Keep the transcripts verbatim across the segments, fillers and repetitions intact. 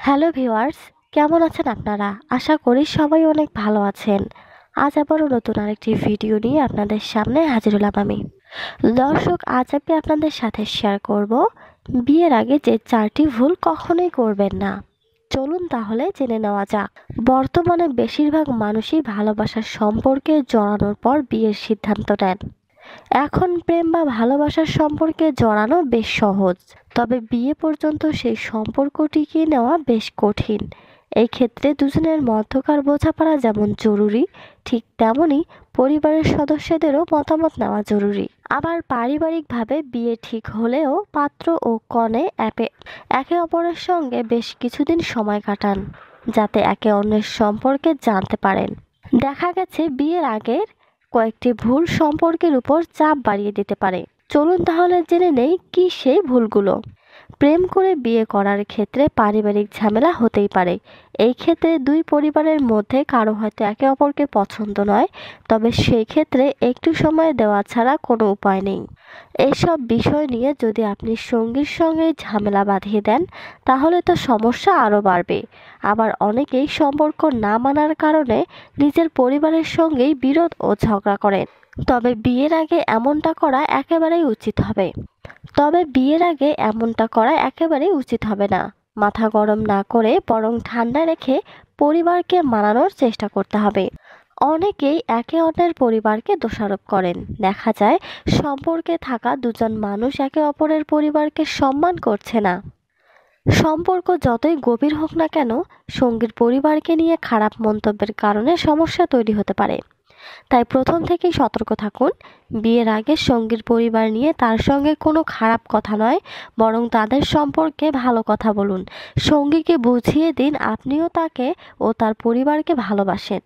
Hello viewers, কেমন আছেন আপনারা? আশা করি সবাই অনেক ভালো আছেন। আজ আবারও নতুন আরেকটি ভিডিও নিয়ে আপনাদের সামনে হাজির হলাম আমি। দর্শক, আজ আমি আপনাদের সাথে শেয়ার করব বিয়ের আগে যে চারটি ভুল কখনোই করবেন না। চলুন তাহলে জেনে নেওয়া যাক। বর্তমানে বেশিরভাগ মানুষই ভালোবাসার সম্পর্কে জড়ানোর পর বিয়ের সিদ্ধান্ত নেন। এখন প্রেম বা ভালোবাসার সম্পর্কে জড়ানো বেশ সহজ, তবে বিয়ে পর্যন্ত সেই সম্পর্ক টিকিয়ে নেওয়া বেশ কঠিন। এই ক্ষেত্রে দুজনের মধ্যকার বোঝাপড়া যেমন জরুরি, ঠিক তেমনই পরিবারের সদস্যদেরও মতামত নেওয়া জরুরি। আবার পারিবারিকভাবে বিয়ে ঠিক হলেও পাত্র ও কনে একে একে অপরের সঙ্গে বেশ কিছুদিন সময় কাটান, যাতে একে অন্যের সম্পর্কে জানতে পারেন। দেখা গেছে বিয়ের আগের কয়েকটি ভুল সম্পর্কের উপর চাপ বাড়িয়ে দিতে পারে। চলুন তাহলে জেনে নেই কি সেই ভুলগুলো। প্রেম করে বিয়ে করার ক্ষেত্রে পারিবারিক ঝামেলা হতেই পারে। এই ক্ষেত্রে দুই পরিবারের মধ্যে কারো হয়তো একে অপরকে পছন্দ নয়, তবে সেই ক্ষেত্রে একটু সময় দেওয়া ছাড়া কোনো উপায় নেই। এইসব বিষয় নিয়ে যদি আপনি সঙ্গীর সঙ্গে ঝামেলা বাঁধিয়ে দেন, তাহলে তো সমস্যা আরও বাড়বে। আবার অনেকেই সম্পর্ক না মানার কারণে নিজের পরিবারের সঙ্গেই বিরোধ ও ঝগড়া করেন। তবে বিয়ের আগে এমনটা করা একেবারেই উচিত হবে তবে বিয়ের আগে এমনটা করা একেবারেই উচিত হবে না। মাথা গরম না করে বরং ঠান্ডা রেখে পরিবারকে মানানোর চেষ্টা করতে হবে। অনেকেই একে অন্যের পরিবারকে দোষারোপ করেন। দেখা যায় সম্পর্কে থাকা দুজন মানুষ একে অপরের পরিবারকে সম্মান করছে না। সম্পর্ক যতই গভীর হোক না কেন, সঙ্গীর পরিবারকে নিয়ে খারাপ মন্তব্যের কারণে সমস্যা তৈরি হতে পারে। তাই প্রথম থেকেই সতর্ক থাকুন। বিয়ের আগে সঙ্গীর পরিবার নিয়ে তার সঙ্গে কোনো খারাপ কথা নয়, বরং তাদের সম্পর্কে ভালো কথা বলুন। সঙ্গীকে বুঝিয়ে দিন আপনিও তাকে ও তার পরিবারকে ভালোবাসেন।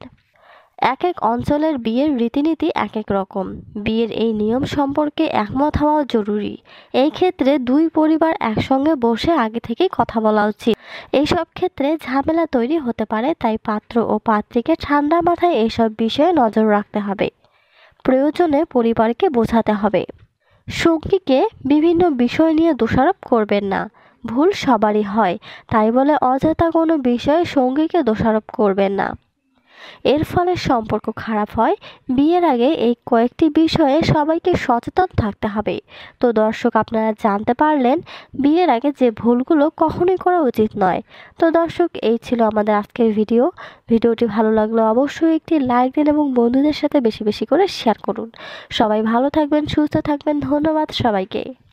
এক এক অঞ্চলের বিয়ের রীতিনীতি এক এক রকম। বিয়ের এই নিয়ম সম্পর্কে একমত হওয়া জরুরি। এই ক্ষেত্রে দুই পরিবার একসঙ্গে বসে আগে থেকেই কথা বলা উচিত। এইসব ক্ষেত্রে ঝামেলা তৈরি হতে পারে, তাই পাত্র ও পাত্রীকে ঠান্ডা মাথায় এইসব বিষয়ে নজর রাখতে হবে। প্রয়োজনে পরিবারকে বোঝাতে হবে। সঙ্গীকে বিভিন্ন বিষয় নিয়ে দোষারোপ করবেন না। ভুল সবারই হয়, তাই বলে অযথা কোনো বিষয়ে সঙ্গীকে দোষারোপ করবেন না। এর ফলে সম্পর্ক খারাপ হয়। বিয়ের আগে এই কয়েকটি বিষয়ে সবাইকে সচেতন থাকতে হবে। তো দর্শক, আপনারা জানতে পারলেন বিয়ের আগে যে ভুলগুলো কখনোই করা উচিত নয়। তো দর্শক, এই ছিল আমাদের আজকের ভিডিও। ভিডিওটি ভালো লাগলে অবশ্যই একটি লাইক দিন এবং বন্ধুদের সাথে বেশি বেশি করে শেয়ার করুন। সবাই ভালো থাকবেন, সুস্থ থাকবেন। ধন্যবাদ সবাইকে।